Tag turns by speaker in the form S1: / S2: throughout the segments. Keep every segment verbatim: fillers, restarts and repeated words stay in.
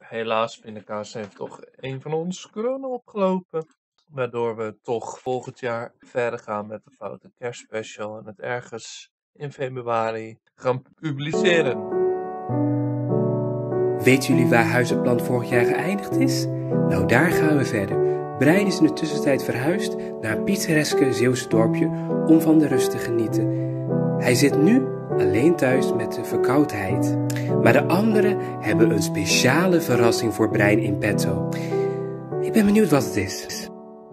S1: Helaas, pindakaas heeft toch een van ons corona opgelopen. Waardoor we toch volgend jaar verder gaan met de Foute Kerstspecial. En het ergens in februari gaan publiceren.
S2: Weten jullie waar Huizenplan vorig jaar geëindigd is? Nou, daar gaan we verder. Brian is in de tussentijd verhuisd naar een pittoreske Zeeuwse dorpje om van de rust te genieten. Hij zit nu alleen thuis met de verkoudheid. Maar de anderen hebben een speciale verrassing voor Brian in petto. Ik ben benieuwd wat het is.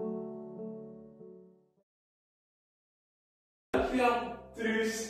S3: Jan, Truus.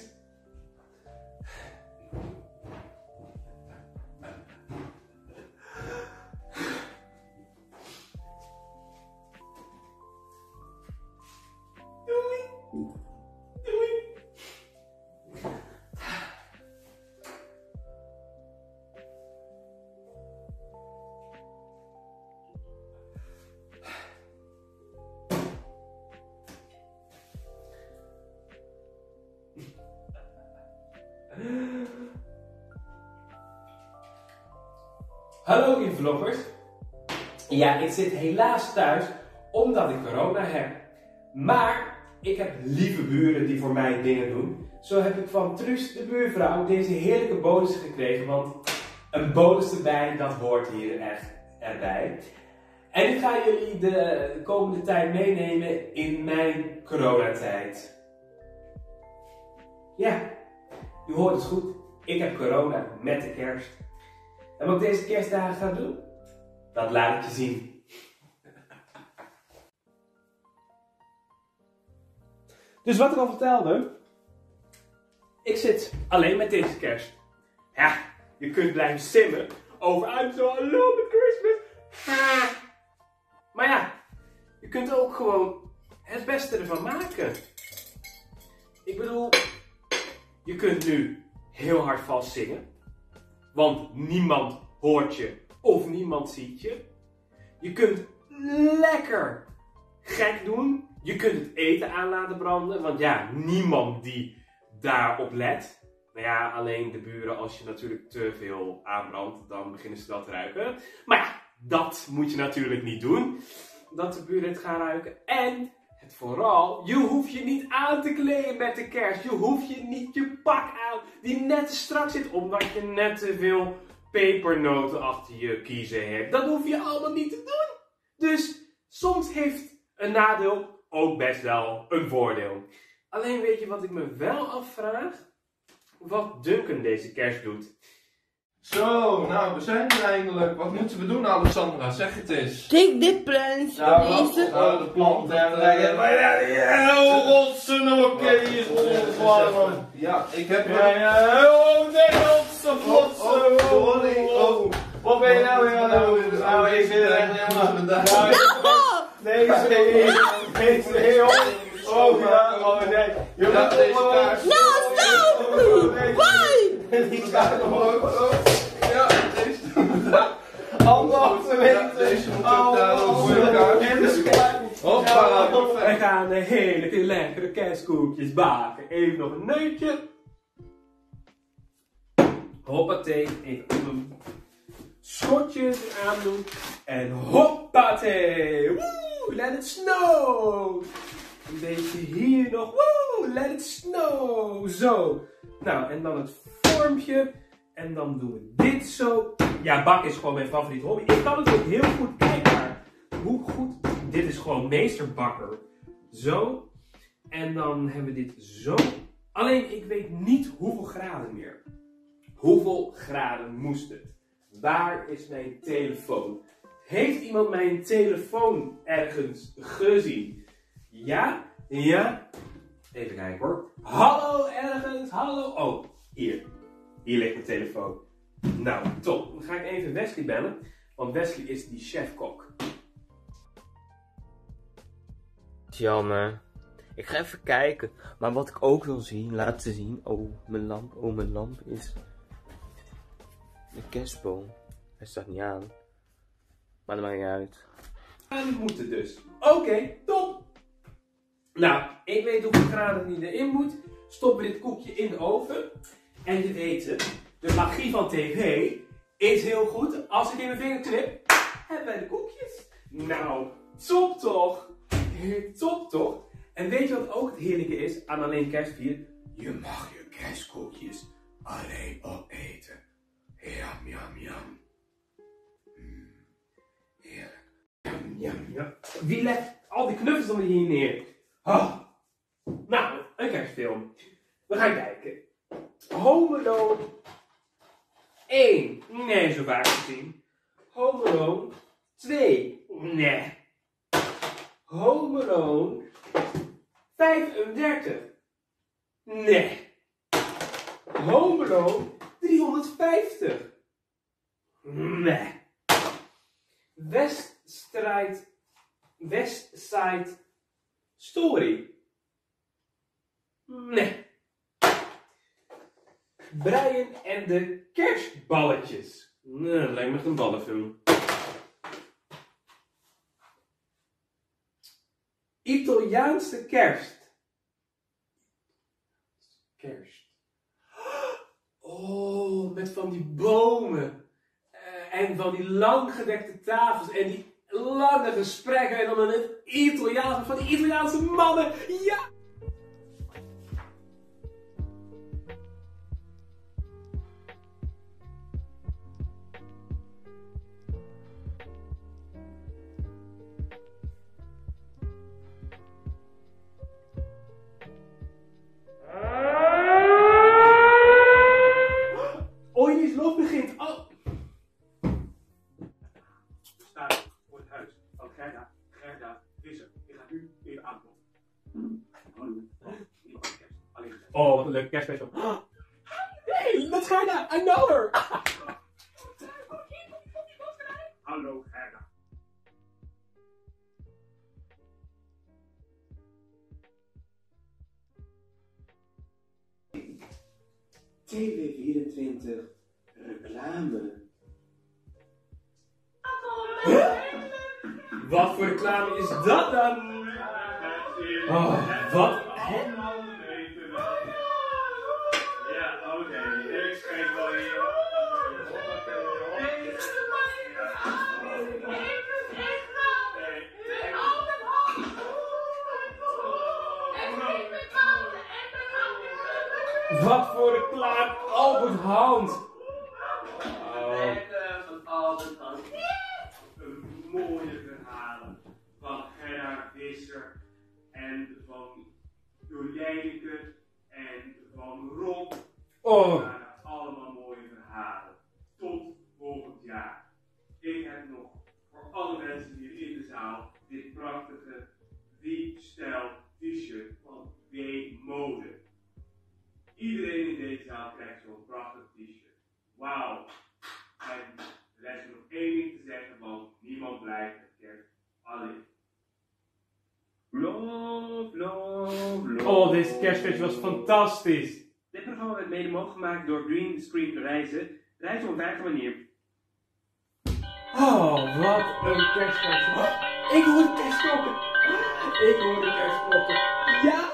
S3: Hallo lieve vloggers. Ja, ik zit helaas thuis omdat ik corona heb. Maar ik heb lieve buren die voor mij dingen doen. Zo heb ik van Truus, de buurvrouw, deze heerlijke bonus gekregen. Want een bonus erbij, dat hoort hier echt erbij. En ik ga jullie de komende tijd meenemen in mijn coronatijd. Ja, u hoort het goed. Ik heb corona met de kerst. En wat ik deze kerstdagen ga doen, dat laat ik je zien. Dus wat ik al vertelde, ik zit alleen met deze kerst. Ja, je kunt blijven simmen over I'm so alone with Christmas. Ha. Maar ja, je kunt ook gewoon het beste ervan maken. Ik bedoel, je kunt nu heel hard vals zingen. Want niemand hoort je of niemand ziet je. Je kunt lekker gek doen. Je kunt het eten aan laten branden. Want ja, niemand die daarop let. Nou ja, alleen de buren, als je natuurlijk te veel aanbrandt, dan beginnen ze dat te ruiken. Maar ja, dat moet je natuurlijk niet doen. Dat de buren het gaan ruiken. En het vooral, je hoeft je niet aan te kleden met de kerst. Je hoeft je niet je pak aan die net te strak zit, omdat je net te veel pepernoten achter je kiezen hebt. Dat hoef je allemaal niet te doen. Dus soms heeft een nadeel ook best wel een voordeel. Alleen weet je wat ik me wel afvraag? Wat Duncan deze kerst doet.
S1: Zo, nou, we zijn er eindelijk. Wat moeten we doen, Alexandra? Zeg het eens.
S4: Take dit plans.
S1: Nou,
S4: deze.
S1: nou, de plant en leggen.
S3: Maar ja, ja, rotsen, oké, hier is ongevallen.
S1: Ja, ik heb
S3: Ja, ja, oh nee, rotsen, flotsen.
S1: sorry. Oh,
S3: Wat ben je nou weer aan het doen? Nou, ik zit er echt helemaal. Deze, deze, heel. Oh ja, oh nee. Je
S1: Ja,
S3: moet
S1: deze
S3: allemaal-
S1: kaart.
S4: No, stop! Why?
S3: Die kaart omhoog.
S1: ja, deze doen we daar.
S3: Handen achterwege.
S1: Ja, deze moet ook daar een mooie kaart.
S3: En de schaar.
S1: Hoppa,
S3: We gaan de heerlijke lekkere kerstkoekjes baken. Even nog een neutje. Hoppatee. Even mijn schotjes aandoen. En hoppatee. Woe, let it snow. Een beetje hier nog. Woe, let it snow. Zo. Nou, en dan het vormpje. En dan doen we dit zo. Ja, bakken is gewoon mijn favoriete hobby. Ik kan het ook heel goed kijken, maar hoe goed. Dit is gewoon meesterbakker. Zo. En dan hebben we dit zo. Alleen ik weet niet hoeveel graden meer. Hoeveel graden moest het? Waar is mijn telefoon? Heeft iemand mijn telefoon ergens gezien? Ja? Ja? Even kijken hoor. Hallo ergens? Hallo? Oh, hier. Hier ligt mijn telefoon. Nou, top. Dan ga ik even Wesley bellen. Want Wesley is die chefkok.
S5: Jammer. Ik ga even kijken. Maar wat ik ook wil zien, laten zien. Oh, mijn lamp. Oh, mijn lamp is... de kerstboom. Hij staat niet aan. Maar dat maakt niet uit.
S3: Graden moeten dus. Oké, okay, top. Nou, ik weet hoeveel graden die erin moet. Stoppen we dit koekje in de oven. En je weet het, de magie van tv Is heel goed. Als ik in mijn vinger knip, hebben wij de koekjes. Nou, top toch? Top toch? En weet je wat ook het heerlijke is aan alleen kerstvieren? Je mag je kerstkoekjes alleen opeten. Jam, jam, jam. Mm, heerlijk. Jam, jam, jam. Wie legt al die knuffels dan hier neer? Oh. Nou, een kerstfilm. We gaan kijken. Home Alone één. Nee, zo vaak gezien. Home Alone twee. Nee. Home Alone vijfendertig. Nee. Home Alone driehonderdvijftig. Nee. Westside, Westside Story. Nee. Brian en de kerstballetjes. Nee, dat lijkt me echt een ballenfilm. Italiaanse kerst. Kerst. Oh, met van die bomen. Uh, en van die langgedekte tafels. En die lange gesprekken. En dan een Italiaanse, van die Italiaanse mannen. Ja! Begint. Oh. We staan voor het huis van Gerda, Gerda Visser. Ik ga nu even aankloppen. Oh, wat een leuke kerstfeest. Hey, that's Gerda, I know her. Hallo Gerda. T V vierentwintig. Reclame. Huh? Wat voor reclame is dat dan? Oh, wat? Hè? Ja, oké. Ik schrijf wel hier. Wat voor reclame? Albert Hand. Mooie verhalen van Gerda Visser en van Jolijke en van Rob. Oh. waren allemaal mooie verhalen. Tot volgend jaar. Ik heb nog voor alle mensen hier in de zaal dit prachtige wie-stijl t-shirt van W Mode. Iedereen in deze zaal krijgt zo'n prachtig t-shirt. Wauw. En er is nog één ding te zeggen, want niemand blijft het kerst alleen. Love, love, love. Oh, deze kerstfeest was fantastisch. Dit programma werd mede mogelijk gemaakt door Green Screen Reizen. Reizen op een veilige manier. Oh, wat een kerstfeest. Oh, ik hoor de kerstklokken. Ik hoor de kerstklokken. Ja!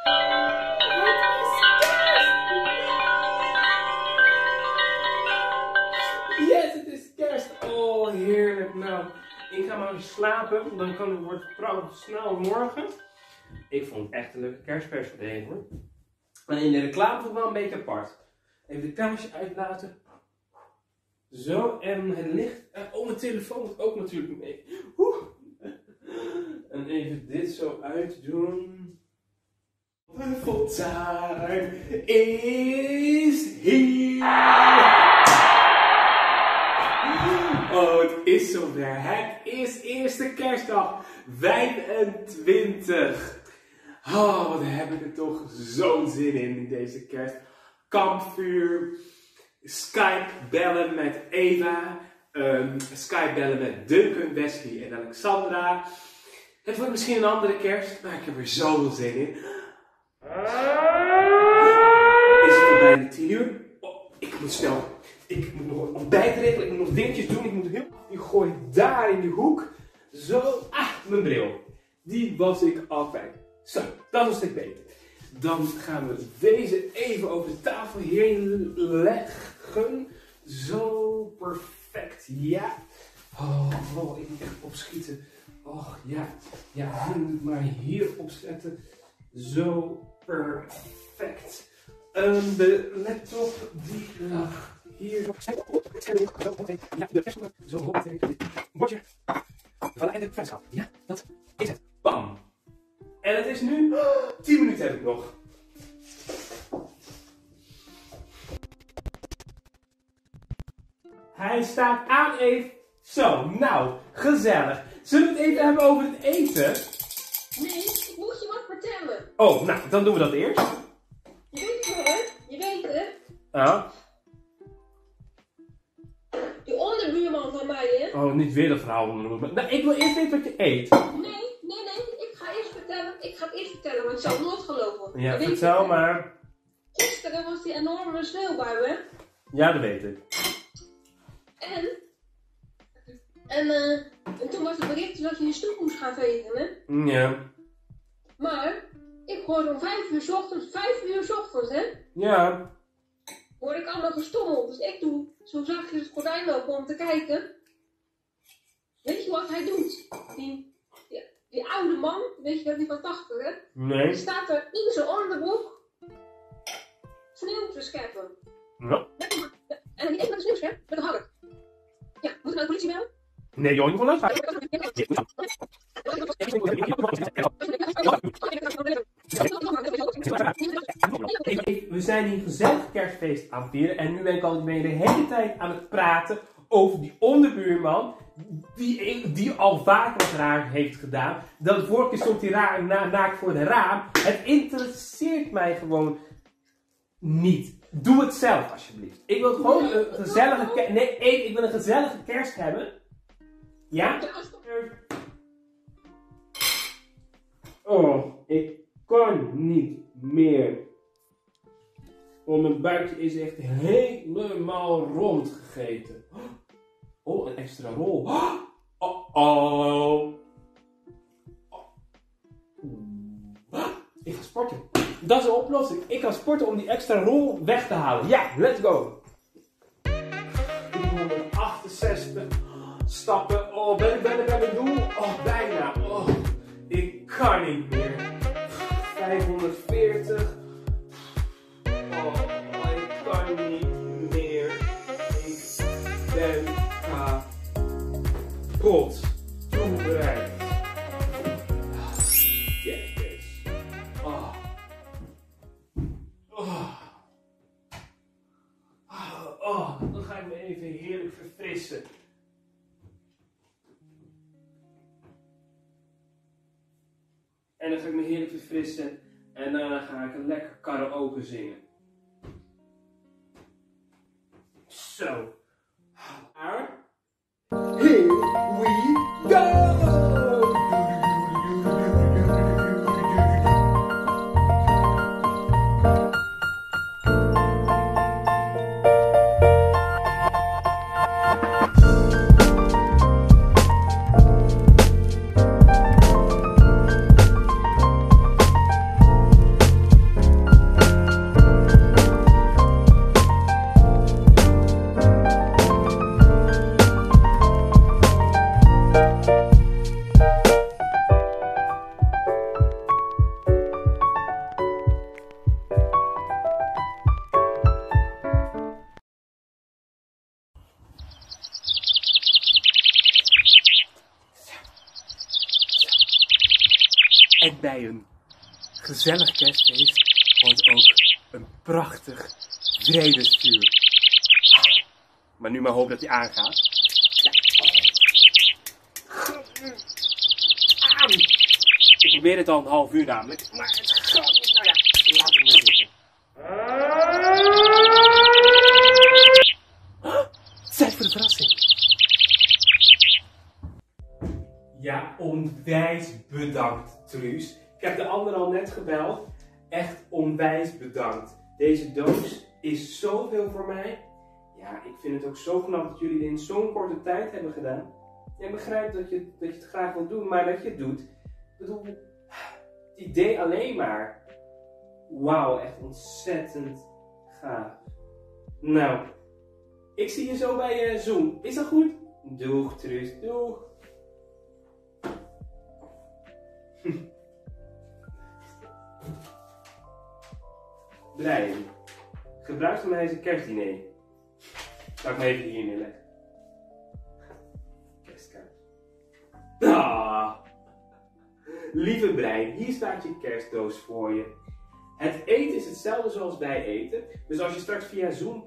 S3: Yes, het is kerst. Oh, heerlijk. Nou, ik ga maar eens slapen. Dan kan het wordt het snel morgen. Ik vond het echt een leuke kerstpers voor de heen, hoor. En in de reclame vond ik wel een beetje apart. Even de kaarsje uitlaten. Zo, en het licht. Oh, mijn telefoon moet ook natuurlijk mee. Oeh. En even dit zo uitdoen. De fontein is hier. Oh, het is zover. Het is eerste kerstdag. vijfentwintig. Oh, wat heb ik er toch zo'n zin in, in deze kerst. Kampvuur. Skype bellen met Eva. Um, Skype bellen met Duncan, Wesley en Alexandra. Het wordt misschien een andere kerst, maar ik heb er zoveel zin in. Is het al bijna tien uur? Oh, ik moet snel. Ik moet nog een ontbijt regelen, ik moet nog dingetjes doen. Ik moet heel... Die gooi ik daar in die hoek. Zo. Ah, mijn bril. Die was ik al kwijt. Zo, dat is een stuk beter. Dan gaan we deze even over de tafel heen leggen. Zo perfect. Ja. Oh, oh, ik moet echt opschieten. Oh, ja. Ja, hier moet ik maar hier opzetten. Zo perfect. Um, de laptop die lag hier. Ja, de rest zo op het bordje van eindelijk vriendschap. Ja, dat is het. Bam. En het is nu tien minuten heb ik nog. Hij staat aan, Eve. Zo, nou, gezellig. Zullen we het even hebben over het eten?
S6: Nee, ik moet je wat vertellen.
S3: Oh, nou, dan doen we dat eerst.
S6: Je weet het, hè? Je weet het.
S3: Ja.
S6: Die onderbuurman van mij, hè?
S3: Oh, niet weer dat verhaal onder. Nou, ik wil eerst weten wat je eet.
S6: Nee, nee, nee. Ik ga eerst vertellen. Ik ga het eerst vertellen, want ik zou het nooit geloven.
S3: Ja,
S6: Je weet
S3: vertel
S6: het, hè?
S3: maar.
S6: Gisteren was die enorme sneeuwbui, hè?
S3: Ja, dat weet ik.
S6: En... En, eh... en toen was het bericht dat je je stoep moest gaan vegen, hè?
S3: Ja.
S6: Maar... Ik hoorde om vijf uur 's ochtends, vijf uur 's ochtends, hè?
S3: Ja.
S6: Hoorde ik allemaal gestommeld. Dus ik doe zo zachtjes het gordijn open om te kijken. Weet je wat hij doet? Die, die, die oude man, weet je dat, die van tachtig, hè? Die
S3: Nee.
S6: staat er in zijn onderbroek sneeuw te scheppen.
S3: Ja.
S6: Met een- En dan niet eens met een sneeuwschep, met een hark. Ja, moet ik naar de politie bellen?
S3: Nee, joh, niet van leuk. We zijn hier gezellig kerstfeest aan het vieren en nu ben ik al ben de hele tijd aan het praten over die onderbuurman die, die al vaak wat raar heeft gedaan. Dat de vorige keer stond hij raar na, naakt voor de raam. Het interesseert mij gewoon niet. Doe het zelf alsjeblieft. Ik wil gewoon een gezellige kerst. Nee, ik, ik wil een gezellige kerst hebben. Ja? Oh, ik kan niet meer. Want mijn buikje is echt helemaal rond gegeten. Oh, een extra rol. Oh, oh. Oh. Ik ga sporten. Dat is de oplossing. Ik ga sporten om die extra rol weg te halen. Ja, let's go. driehonderdachtenzestig stappen. Oh, ben ik, ben ik bij mijn doel? Oh, bijna. Oh, ik kan niet meer. vijfhonderdveertig. Oh, ik kan niet meer. Ik ben kapot. Toebereid. Kijk eens. Oh. Oh. Oh, oh, dan ga ik me even heerlijk verfrissen. En dan ga ik me heerlijk verfrissen. En dan ga ik een lekker karaoke zingen. Zo. Here we go! En bij een gezellig kerstfeest hoort ook een prachtig vredesvuur. Maar nu maar hoop dat hij aangaat. Ja. Aan! Ik probeer het al een half uur namelijk. Maar het gaat niet. Nou ja, laat hem maar zitten. Tijd voor de verrassing. Ja, onwijs bedankt, Truus. Ik heb de andere al net gebeld. Echt onwijs bedankt. Deze doos is zoveel voor mij. Ja, ik vind het ook zo knap dat jullie dit in zo'n korte tijd hebben gedaan. Ik begrijp dat je, dat je het graag wilt doen, maar dat je het doet. Ik bedoel, het idee alleen maar. Wauw, echt ontzettend gaaf. Nou, Ik zie je zo bij uh, Zoom. Is dat goed? Doeg, Truus, doeg. Brian, gebruik van mij eens een kerstdiner. Laat ik me even hier neerleggen. Kerstkaart. Ah. Lieve Brian, hier staat je kerstdoos voor je. Het eten is hetzelfde zoals wij eten. Dus als je straks via Zoom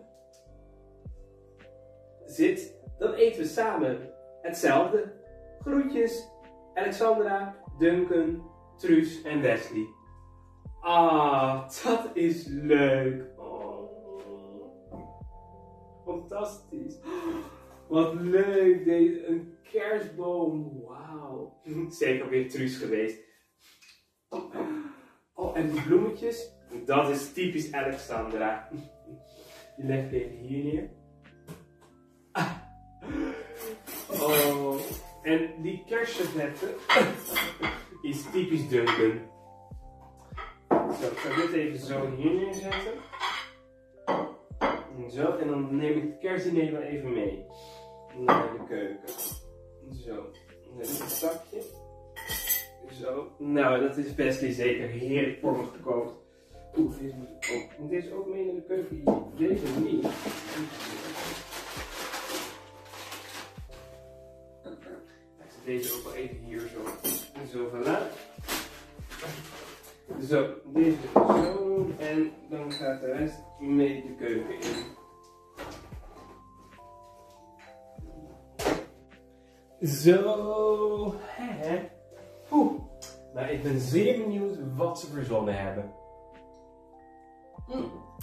S3: zit, dan eten we samen hetzelfde. Groetjes, Alexandra, Duncan, Truus en Wesley. Ah, dat is leuk. Oh, fantastisch. Wat leuk, deze, een kerstboom. Wauw. Zeker weer Truus geweest. Oh, en die bloemetjes, dat is typisch Alexandra. Die leg ik even hier neer. Ah. Oh, en die kerstservetten is typisch Duncan. Zo, ik zal dit even zo hier neerzetten. Zo, en dan neem ik het kerstdiner wel even mee naar de keuken. Zo, dan heb ik een zakje. Zo, nou dat is Wesley zeker heerlijk voor me gekookt. Oeh, deze moet ik ook. Moet deze ook mee naar de keuken? Deze niet. Ik zet deze ook wel even hier zo. Zo, voilà. Zo, deze zo doen en dan gaat de rest mee de keuken in. Zo, hè? Oeh, nou ik ben zeer benieuwd wat ze verzonnen hebben. Hm.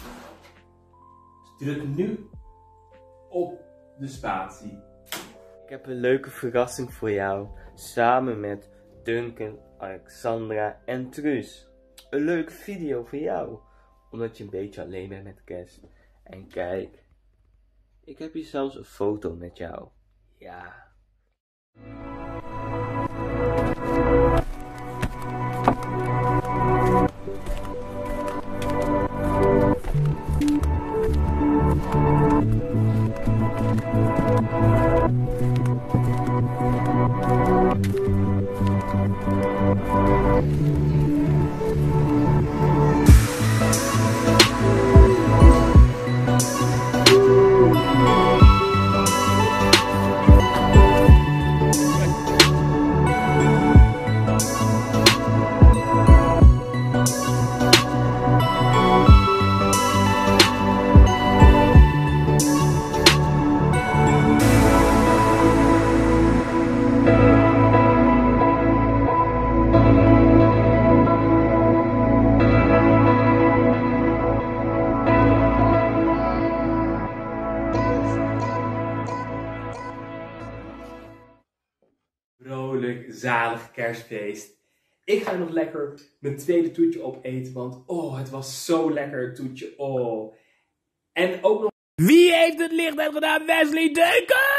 S3: Dus druk nu op de spatie.
S5: Ik heb een leuke verrassing voor jou, samen met Duncan, Alexandra en Truus. Een leuke video voor jou, omdat je een beetje alleen bent met kerst. En kijk, ik heb hier zelfs een foto met jou. Ja.
S3: Vrolijk, zalig kerstfeest. Ik ga nog lekker mijn tweede toetje opeten, want oh, het was zo lekker het toetje. Oh. En ook nog...
S2: Wie heeft het licht uitgedaan? Wesley Duncan!